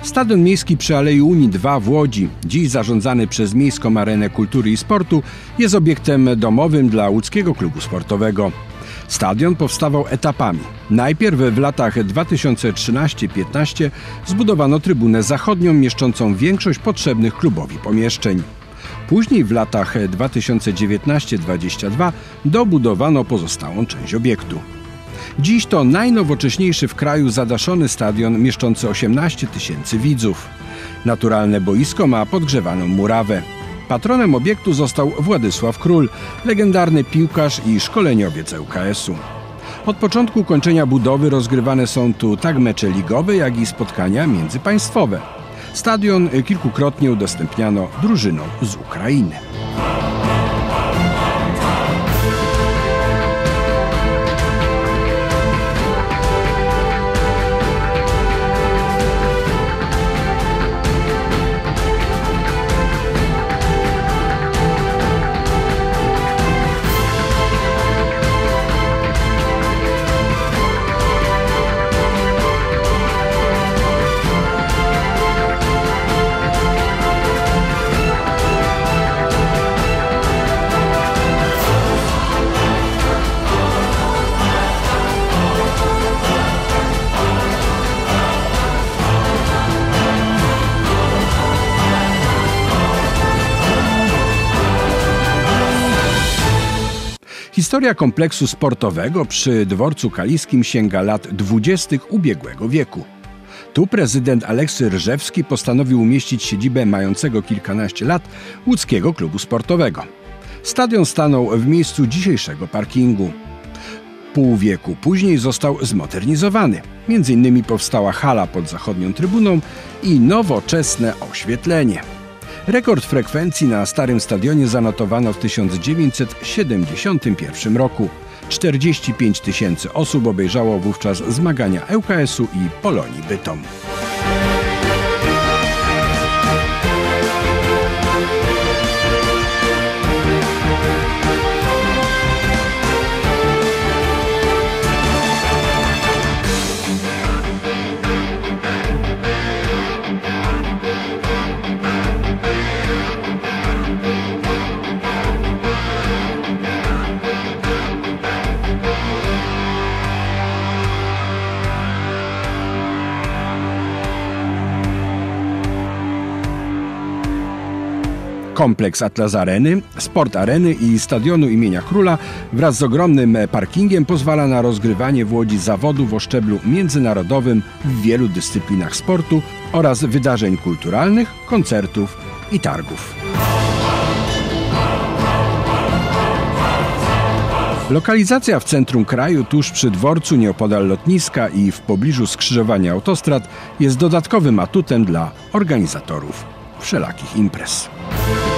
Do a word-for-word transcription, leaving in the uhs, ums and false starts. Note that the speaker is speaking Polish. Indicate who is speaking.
Speaker 1: Stadion miejski przy Alei Unii dwa w Łodzi, dziś zarządzany przez Miejską Arenę Kultury i Sportu, jest obiektem domowym dla łódzkiego klubu sportowego. Stadion powstawał etapami. Najpierw w latach dwa tysiące trzynastym do piętnastego zbudowano trybunę zachodnią mieszczącą większość potrzebnych klubowi pomieszczeń. Później w latach dwa tysiące dziewiętnastym do dwudziestego drugiego dobudowano pozostałą część obiektu. Dziś to najnowocześniejszy w kraju zadaszony stadion mieszczący osiemnaście tysięcy widzów. Naturalne boisko ma podgrzewaną murawę. Patronem obiektu został Władysław Król, legendarny piłkarz i szkoleniowiec L K S u. Od początku kończenia budowy rozgrywane są tu tak mecze ligowe, jak i spotkania międzypaństwowe. Stadion kilkukrotnie udostępniano drużynom z Ukrainy. Historia kompleksu sportowego przy Dworcu Kaliskim sięga lat dwudziestych ubiegłego wieku. Tu prezydent Aleksy Ryżewski postanowił umieścić siedzibę mającego kilkanaście lat łódzkiego klubu sportowego. Stadion stanął w miejscu dzisiejszego parkingu. Pół wieku później został zmodernizowany. Między innymi powstała hala pod zachodnią trybuną i nowoczesne oświetlenie. Rekord frekwencji na starym stadionie zanotowano w tysiąc dziewięćset siedemdziesiątym pierwszym roku. czterdzieści pięć tysięcy osób obejrzało wówczas zmagania L K S u i Polonii Bytom. Kompleks Atlas Areny, Sport Areny i Stadionu imienia Króla wraz z ogromnym parkingiem pozwala na rozgrywanie w Łodzi zawodów o szczeblu międzynarodowym w wielu dyscyplinach sportu oraz wydarzeń kulturalnych, koncertów i targów. Lokalizacja w centrum kraju, tuż przy dworcu, nieopodal lotniska i w pobliżu skrzyżowania autostrad jest dodatkowym atutem dla organizatorów wszelakich imprez.